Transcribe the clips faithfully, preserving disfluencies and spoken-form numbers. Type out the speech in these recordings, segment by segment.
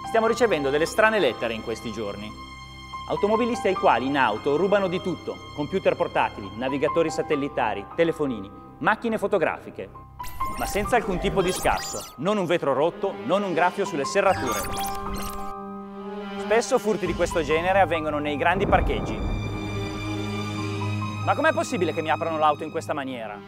Stiamo ricevendo delle strane lettere in questi giorni. Automobilisti ai quali in auto rubano di tutto: computer portatili, navigatori satellitari, telefonini, macchine fotografiche. Ma senza alcun tipo di scasso, non un vetro rotto, non un graffio sulle serrature. Spesso furti di questo genere avvengono nei grandi parcheggi. Ma com'è possibile che mi aprano l'auto in questa maniera?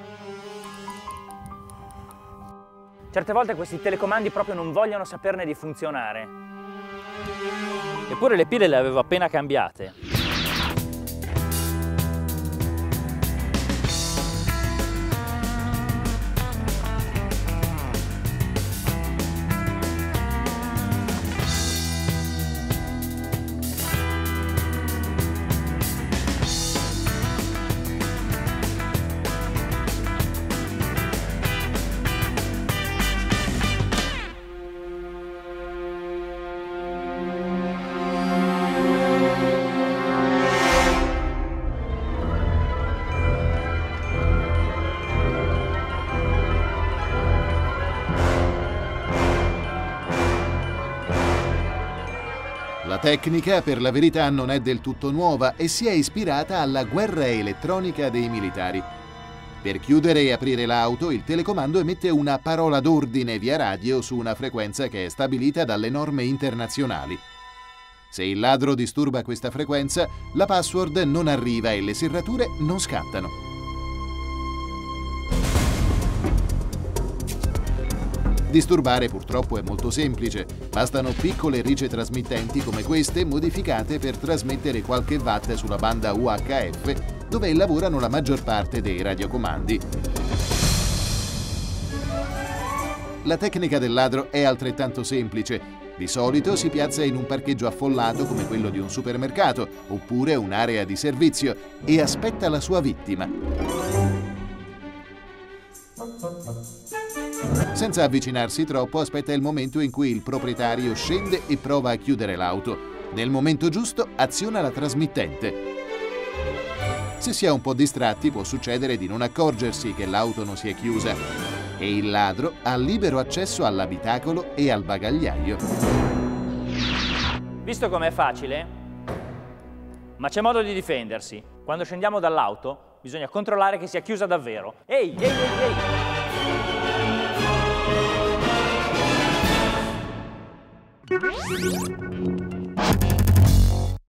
Certe volte questi telecomandi proprio non vogliono saperne di funzionare. Eppure le pile le avevo appena cambiate. La tecnica, per la verità, non è del tutto nuova e si è ispirata alla guerra elettronica dei militari. Per chiudere e aprire l'auto, il telecomando emette una parola d'ordine via radio su una frequenza che è stabilita dalle norme internazionali. Se il ladro disturba questa frequenza, la password non arriva e le serrature non scattano. Disturbare purtroppo è molto semplice, bastano piccole rice trasmittenti come queste modificate per trasmettere qualche watt sulla banda U H F dove lavorano la maggior parte dei radiocomandi. La tecnica del ladro è altrettanto semplice. Di solito si piazza in un parcheggio affollato come quello di un supermercato oppure un'area di servizio e aspetta la sua vittima. Senza avvicinarsi troppo, aspetta il momento in cui il proprietario scende e prova a chiudere l'auto. Nel momento giusto aziona la trasmittente. Se si è un po' distratti, può succedere di non accorgersi che l'auto non si è chiusa e il ladro ha libero accesso all'abitacolo e al bagagliaio. Visto com'è facile? Ma c'è modo di difendersi. Quando scendiamo dall'auto bisogna controllare che sia chiusa davvero. Ehi, ehi, ehi, ehi! Thank you.